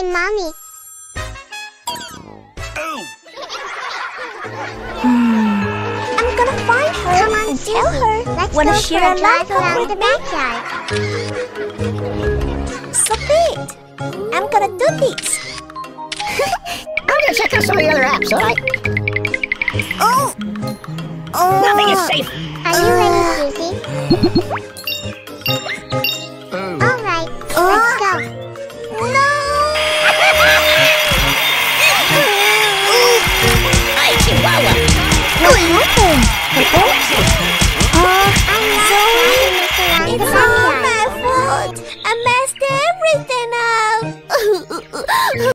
find Mommy. I'm gonna find her. Come on, and Susie. tell her. Let's Wanna go share for a a drive love around with the me? backyard. Stop it! I'm gonna do this. I'm gonna check out some of the other apps, alright? Oh! Nothing is safe. Are you ready, Susie?